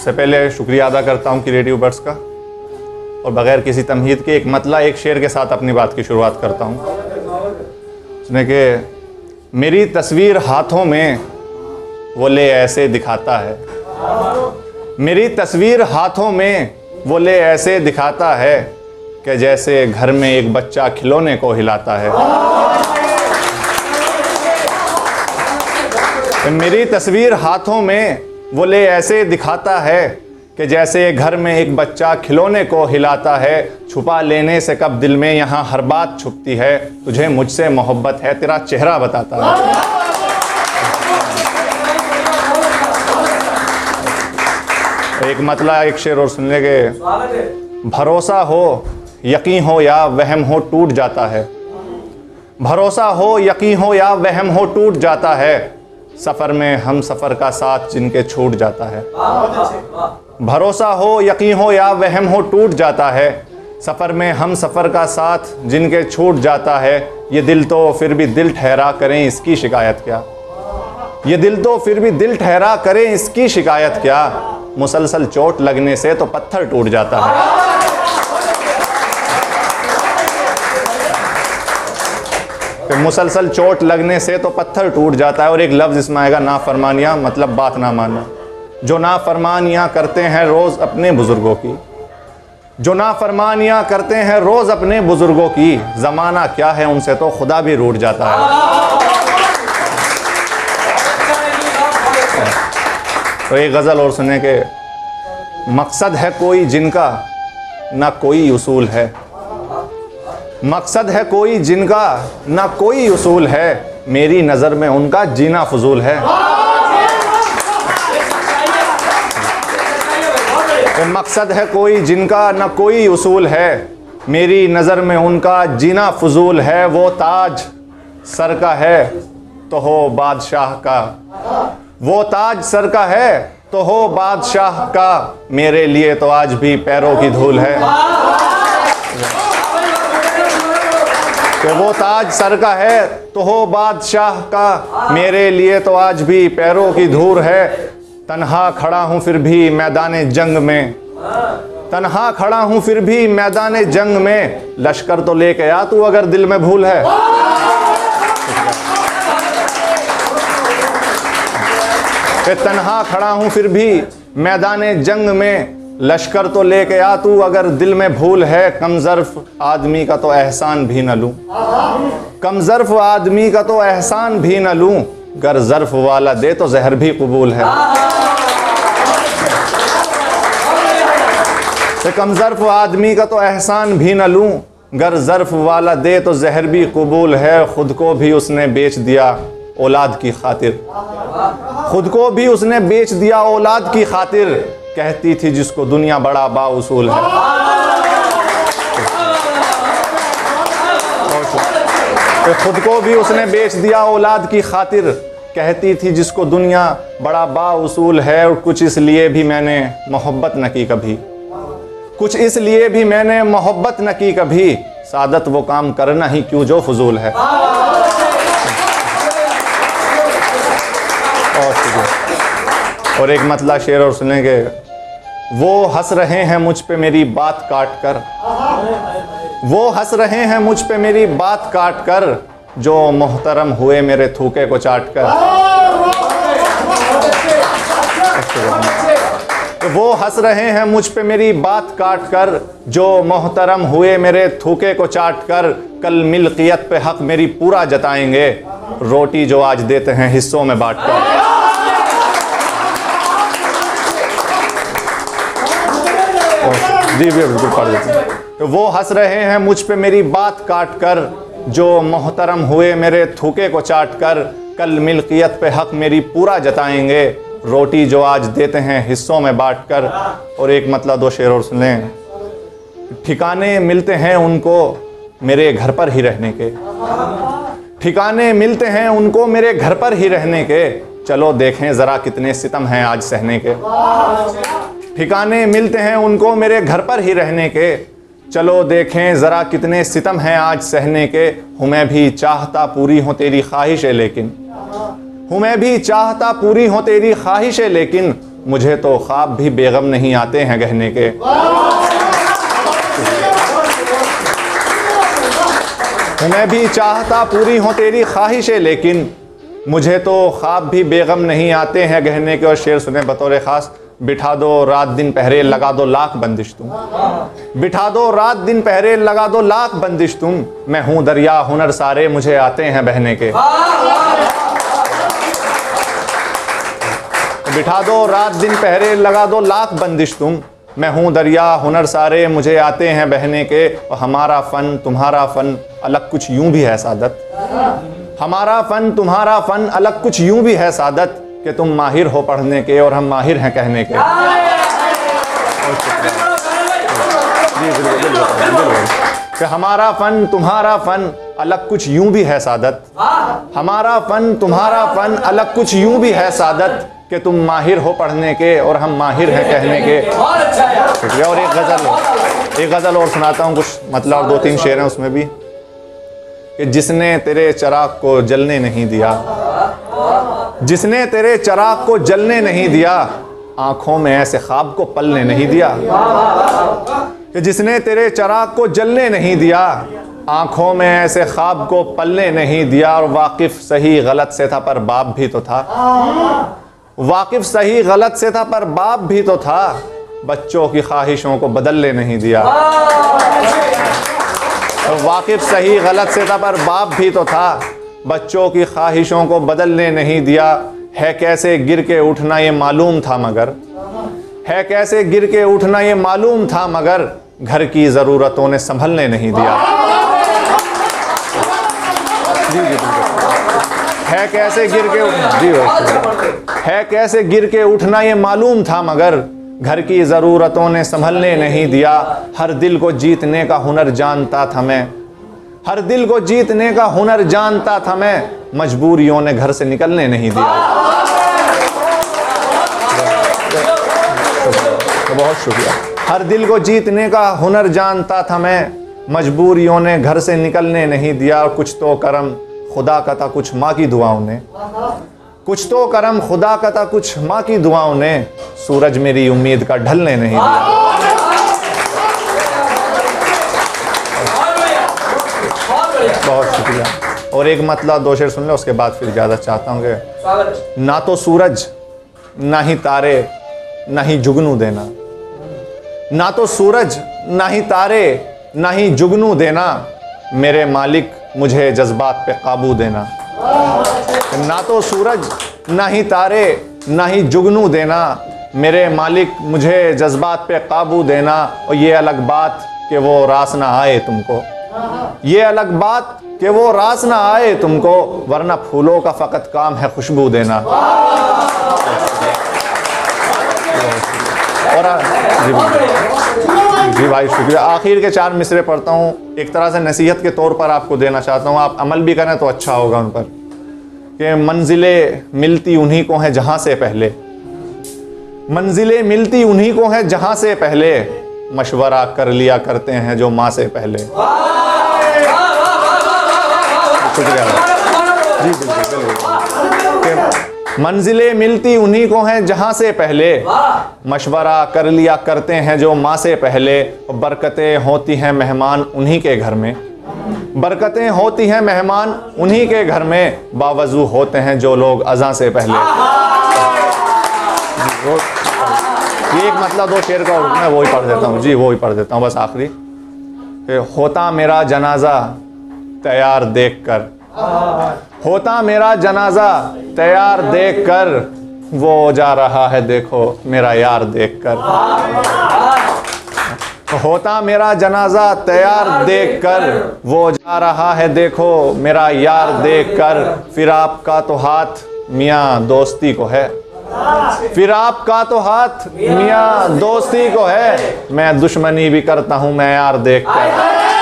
सबसे पहले शुक्रिया अदा करता हूँ क्रिएटिव बर्ड्स का, और बग़ैर किसी तमहीद के एक मतला एक शेर के साथ अपनी बात की शुरुआत करता हूँ। उसने कि मेरी तस्वीर हाथों में वो ले ऐसे दिखाता है, मेरी तस्वीर हाथों में वो ले ऐसे दिखाता है कि जैसे घर में एक बच्चा खिलौने को हिलाता है। मेरी तस्वीर हाथों में वो ले ऐसे दिखाता है कि जैसे घर में एक बच्चा खिलौने को हिलाता है। छुपा लेने से कब दिल में यहाँ हर बात छुपती है, तुझे मुझसे मोहब्बत है तेरा चेहरा बताता है। एक मतला एक शेर और सुनने के, भरोसा हो यकीन हो या वहम हो टूट जाता है, भरोसा हो यकीन हो या वहम हो टूट जाता है, सफ़र में हम सफ़र का साथ जिनके छूट जाता है। भरोसा हो यकीन हो या वहम हो टूट जाता है, सफ़र में हम सफ़र का साथ जिनके छूट जाता है। ये दिल तो फिर भी दिल ठहरा करें इसकी शिकायत क्या, ये दिल तो फिर भी दिल ठहरा करें इसकी शिकायत क्या, मुसलसल चोट लगने से तो पत्थर टूट जाता है। तो मुसलसल चोट लगने से तो पत्थर टूट जाता है। और एक लफ्ज़ इसमें आएगा नाफरमानियाँ, मतलब बात ना मानना। जो नाफरमानियाँ करते हैं रोज़ अपने बुज़ुर्गों की, जो नाफरमानियाँ करते हैं रोज़ अपने बुज़ुर्गों की, ज़माना क्या है उनसे तो खुदा भी रूठ जाता है। तो एक गज़ल और सुने के, मकसद है कोई जिनका ना कोई उसूल है, मकसद है कोई जिनका ना कोई उसूल है, मेरी नज़र में उनका जीना फजूल है। मकसद है कोई जिनका ना कोई उसूल है, मेरी नज़र में उनका जीना फजूल है। वो ताज सर का है तो हो बादशाह का, वो ताज सर का है तो हो बादशाह का, मेरे लिए तो आज भी पैरों की धूल है। तो वो ताज सर का है तो हो बादशाह का, मेरे लिए तो आज भी पैरों की धूल है। तन्हा खड़ा हूँ फिर भी मैदान जंग में, तन्हा खड़ा हूँ फिर भी मैदान जंग में, लश्कर तो लेके आ तू अगर दिल में भूल है। तन्हा खड़ा हूँ फिर भी मैदान जंग में, लश्कर तो लेके आ तू अगर दिल में भूल है। कमज़र्फ़ आदमी का तो एहसान भी न लूँ, कमज़र्फ़ आदमी का तो एहसान भी न लूँ, गर ज़र्फ़ वाला दे तो जहर भी कबूल है। कमज़र्फ़ आदमी का तो एहसान भी न लूँ, गर ज़र्फ़ वाला दे तो जहर भी कबूल है। ख़ुद को भी उसने बेच दिया औलाद की खातिर, खुद को भी उसने बेच दिया औलाद की खातिर, कहती थी जिसको दुनिया बड़ा बाउसूल है। खुद को भी उसने बेच दिया औलाद की खातिर, कहती थी जिसको दुनिया बड़ा बाउसूल है। और कुछ इसलिए भी मैंने मोहब्बत न की कभी, कुछ इसलिए भी मैंने मोहब्बत न की कभी, सादत वो काम करना ही क्यों जो फजूल है। और एक मतला शेर और सुनेंगे, वो हंस रहे हैं मुझ पे मेरी बात काट कर, वो हंस रहे हैं मुझ पे मेरी बात काट कर, जो मोहतरम हुए मेरे थूके को चाट कर। वो हंस रहे हैं मुझ पे मेरी बात काट कर, जो मोहतरम हुए मेरे थूके को चाट कर, कल मिल्कियत पे हक मेरी पूरा जताएंगे, रोटी जो आज देते हैं हिस्सों में बांट कर। जी बिल्कुल पढ़ देते हैं। तो वो हंस रहे हैं मुझ पे मेरी बात काट कर, जो मोहतरम हुए मेरे थूके को चाट कर, कल मिल्कियत पे हक मेरी पूरा जताएंगे, रोटी जो आज देते हैं हिस्सों में बांट कर। और एक मतलब दो शेर और सुन लें, ठिकाने मिलते हैं उनको मेरे घर पर ही रहने के, ठिकाने मिलते हैं उनको मेरे घर पर ही रहने के, चलो देखें ज़रा कितने सितम हैं आज सहने के। ठिकाने मिलते हैं उनको मेरे घर पर ही रहने के, चलो देखें ज़रा कितने सितम हैं आज सहने के। हूँ मैं भी चाहता पूरी हो तेरी ख्वाहिशें लेकिन, हूँ मैं भी चाहता पूरी हो तेरी ख्वाहिशें लेकिन, मुझे तो ख्वाब भी बेगम नहीं आते हैं गहने के। मैं भी चाहता पूरी हो तेरी ख्वाहिशें, लेकिन मुझे तो ख्वाब भी बेगम नहीं आते हैं गहने के। और शेर सुने बतौर ख़ास। बिठा दो रात दिन पहरे लगा दो लाख बंदिश तुम, बिठा दो रात दिन पहरे लगा दो लाख बंदिश तुम। मैं हूँ दरिया हुनर सारे मुझे आते हैं बहने के। बिठा दो रात दिन पहरे लगा दो लाख बंदिश तुम। मैं हूँ दरिया हुनर सारे मुझे आते हैं बहने के। और हमारा फ़न तुम्हारा फ़न अलग कुछ यूं भी है सादत। हमारा फ़न तुम्हारा फ़न अलग कुछ यूं भी है सादत, कि तुम माहिर हो पढ़ने के और हम माहिर हैं कहने के। कि हमारा फ़न तुम्हारा फ़न अलग कुछ यूं भी है सादत। हमारा फ़न तुम्हारा फ़न अलग कुछ यूं भी है सादत, कि तुम माहिर हो पढ़ने के और हम माहिर हैं कहने के। और एक गज़ल और सुनाता हूँ कुछ, मतलब और 2-3 शेर हैं उसमें भी। कि जिसने तेरे चिराग को जलने नहीं दिया, जिसने तेरे चिराग को जलने नहीं दिया, आंखों में ऐसे ख्वाब को पलने नहीं दिया। कि जिसने तेरे चिराग को जलने नहीं दिया, आंखों में ऐसे ख्वाब को पलने नहीं दिया। और वाकिफ सही गलत से था पर बाप भी तो था, वाकिफ सही गलत से था पर बाप भी तो था। बच्चों की ख्वाहिशों को बदलने नहीं दिया। वाकिफ सही गलत से था पर बाप भी तो था, बच्चों की ख्वाहिशों को बदलने नहीं दिया। है कैसे गिर के उठना ये मालूम था मगर, है कैसे गिर के उठना ये मालूम था मगर, घर की ज़रूरतों ने संभलने नहीं दिया। है कैसे गिर के है कैसे गिर के उठना ये मालूम था मगर, घर की ज़रूरतों ने संभलने नहीं दिया। हर दिल को जीतने का हुनर जानता था मैं, हर दिल को जीतने का हुनर जानता था मैं, मजबूरियों ने घर से निकलने नहीं दिया। बहुत शुक्रिया। हर दिल को जीतने का हुनर जानता था मैं, मजबूरियों ने घर से निकलने नहीं दिया। और कुछ तो करम खुदा का था कुछ माँ की दुआओं ने, कुछ तो करम खुदा का था कुछ माँ की दुआओं ने, सूरज मेरी उम्मीद का ढलने नहीं दिया। बहुत शुक्रिया। और एक मतलब 2 शेर सुन लो, उसके बाद फिर ज़्यादा चाहता हूँ कि ना तो सूरज ना ही तारे ना ही जुगनू देना, ना तो सूरज ना ही तारे ना ही जुगनू देना, मेरे मालिक मुझे जज्बात पे काबू देना। ना तो सूरज ना ही तारे ना ही जुगनू देना, मेरे मालिक मुझे जज्बात पे काबू देना। और ये अलग बात कि वो रास ना आए तुमको, ये अलग बात कि वो रास ना आए तुमको, वरना फूलों का फ़कत काम है खुशबू देना। और जी भाई शुक्रिया। आखिर के 4 मिसरे पढ़ता हूँ, एक तरह से नसीहत के तौर पर आपको देना चाहता हूँ, आप अमल भी करें तो अच्छा होगा उन पर। कि मंजिलें मिलती उन्हीं को हैं जहाँ से पहले, मंजिलें मिलती उन्हीं को हैं जहाँ से पहले, मशवरा कर लिया करते हैं जो माँ से पहले। शुक्रिया जी, बिल्कुल। मंजिलें मिलती उन्हीं को हैं जहाँ से पहले, मशवरा कर लिया करते हैं जो माँ से पहले। बरकतें होती हैं मेहमान उन्हीं के घर में, बरकतें होती हैं मेहमान उन्हीं के घर में, बावजू होते हैं जो लोग अज़ां से पहले। ये एक मतलब 2 शेर का मैं वो ही पढ़ देता हूँ जी, वो ही पढ़ देता हूँ बस आखिरी। होता मेरा जनाजा तैयार देख कर, होता मेरा जनाजा तैयार देख कर, वो जा रहा है देखो मेरा यार देख कर। होता मेरा जनाजा तैयार देख कर, वो जा रहा है देखो मेरा यार देख कर। फिर आपका तो हाथ मियाँ दोस्ती को है, फिर आपका तो हाथ मियाँ दोस्ती को है, मैं दुश्मनी भी करता हूँ मैं यार देख कर।